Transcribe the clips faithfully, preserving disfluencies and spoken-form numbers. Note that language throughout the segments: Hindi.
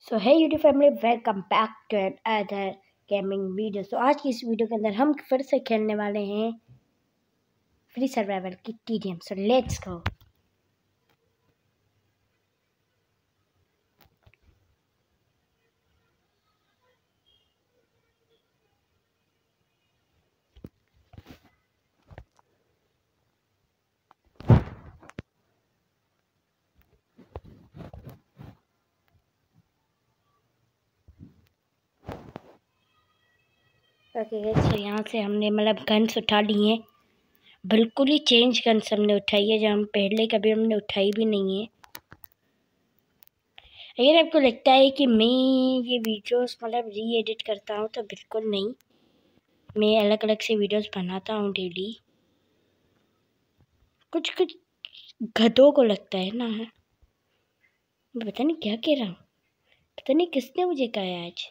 So hi YouTube family, welcome back to another gaming video. तो आज की इस वीडियो के अंदर हम फिर से खेलने वाले हैं फ्री सर्वाइवल की TDM. So let's go. Okay guys, तो यहाँ से हमने मतलब गन्स उठा लिए हैं। बिल्कुल ही चेंज गन्स हमने उठाई है, जो हम पहले कभी हमने उठाई भी नहीं है। अगर आपको लगता है कि मैं ये वीडियोस मतलब री एडिट करता हूँ, तो बिल्कुल नहीं। मैं अलग अलग से वीडियोस बनाता हूँ डेली। कुछ कुछ गधों को लगता है ना, पता नहीं क्या कह रहा हूँ, पता नहीं किसने मुझे कहा है आज।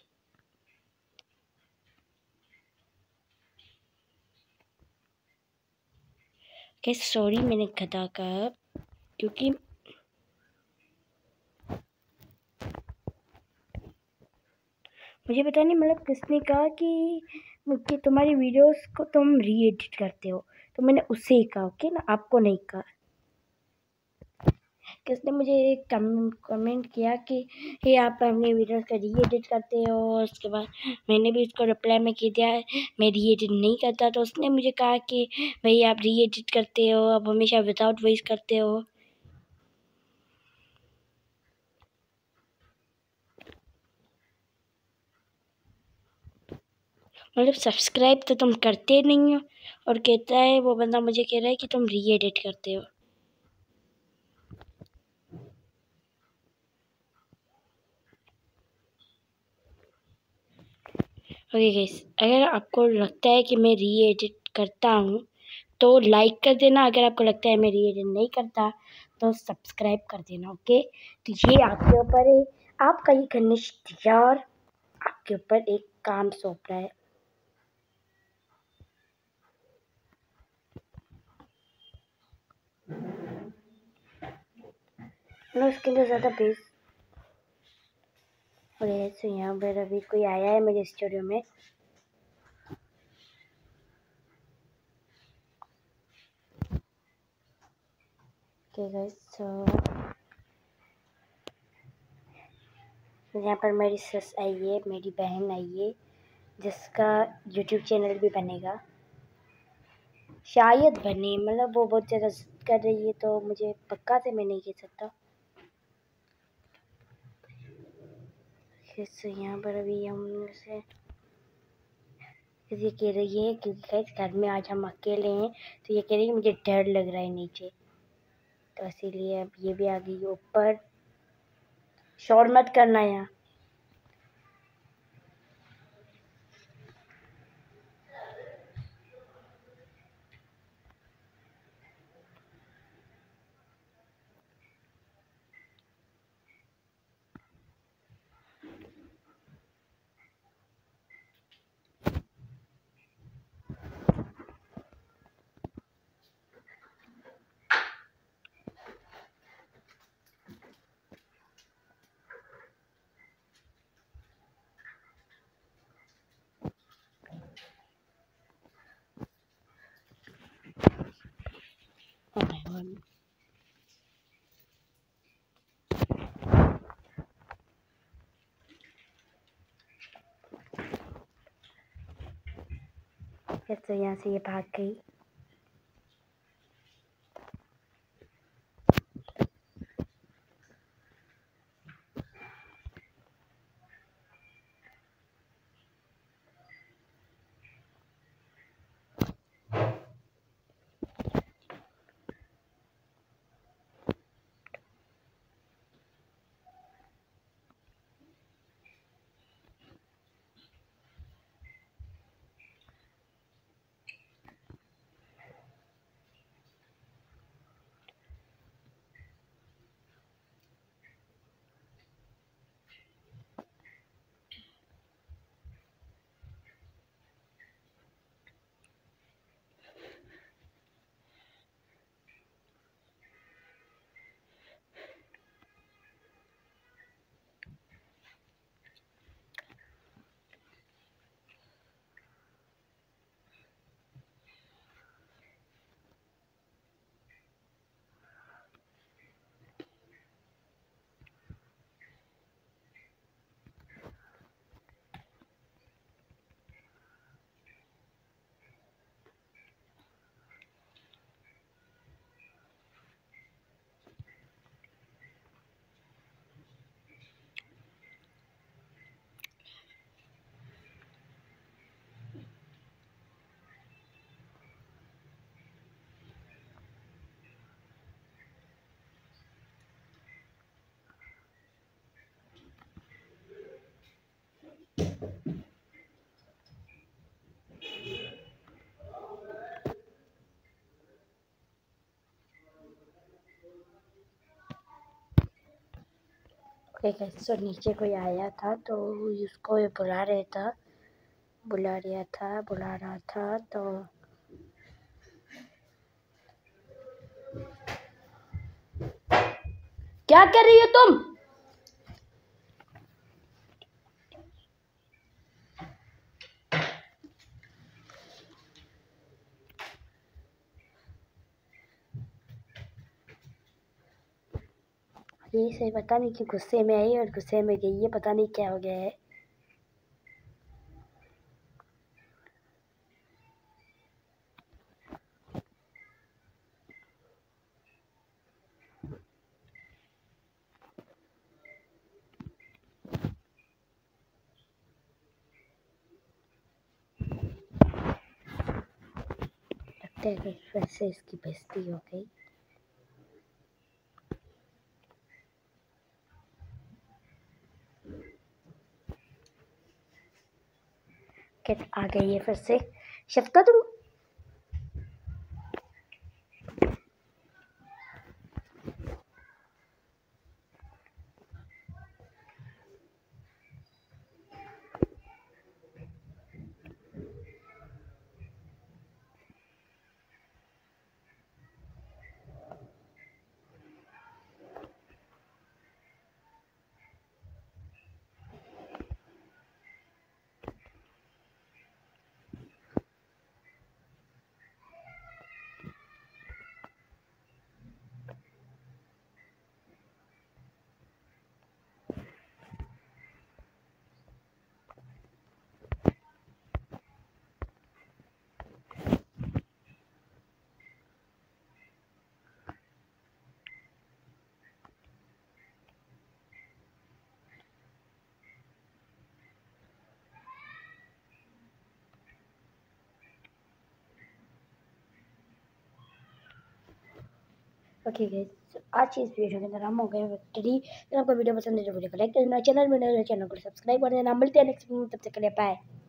कैसे सॉरी मैंने गधा कहा, क्योंकि मुझे पता नहीं मतलब किसने कहा कि कि तुम्हारी वीडियोस को तुम री एडिट करते हो, तो मैंने उससे ही कहा, ओके ना, आपको नहीं कहा। किसने मुझे एक कमेंट किया कि ये आप अपनी वीडियोस का री एडिट करते हो। उसके बाद मैंने भी उसको रिप्लाई में कह दिया मैं री एडिट नहीं करता, तो उसने मुझे कहा कि भाई आप री एडिट करते हो, आप हमेशा विदाउट वॉइस करते हो। मतलब सब्सक्राइब तो तुम करते नहीं हो, और कहता है वो बंदा, मुझे कह रहा है कि तुम री एडिट करते हो। ओके गाइस, अगर आपको लगता है कि मैं री एडिट करता हूँ तो लाइक कर देना। अगर आपको लगता है मैं री एडिट नहीं करता तो सब्सक्राइब कर देना, ओके। तो ये आपके ऊपर है, आपका ये घनिष्ठ यार आपके ऊपर एक काम सौंप रहा है। मैं उसके लिए ज़्यादा बेस और ऐसे यहाँ पर अभी कोई आया है मेरे स्टूडियो में। ओके गाइस, सो यहाँ पर मेरी सस आई है, मेरी बहन आई है, जिसका यूट्यूब चैनल भी बनेगा, शायद बने। मतलब वो बहुत ज़्यादा जिद कर रही है, तो मुझे पक्का से मैं नहीं कह सकता। इससे यहाँ पर अभी हम से ये कह रही है कि गाइस घर में आज हम अकेले हैं, तो ये कह रही है मुझे डर लग रहा है नीचे, तो इसीलिए अब ये भी आ गई ऊपर। शोर मत करना यहाँ। Oh my God. फिर तो यहाँ से ये भाग गई। एक ऐसा नीचे कोई आया था तो उसको ये बुला रहा था बुला रहा था बुला रहा था तो क्या कर रही हो तुम? ये से पता नहीं कि गुस्से में आई और गुस्से में गई है, पता नहीं क्या हो गया है। लगता है कि फिर से इसकी बेइज्जती हो गई। क्या आ गई है फिर से शफ्ता तुम? ओके गाइस, आज की इस वीडियो के अंदर हम हो गए विक्ट्री। अगर आपको वीडियो पसंद है तो वीडियो को लाइक कर देना, चैनल में नए चैनल को सब्सक्राइब कर देना। मिलते हैं नेक्स्ट वीडियो में, तब तक के लिए बाय।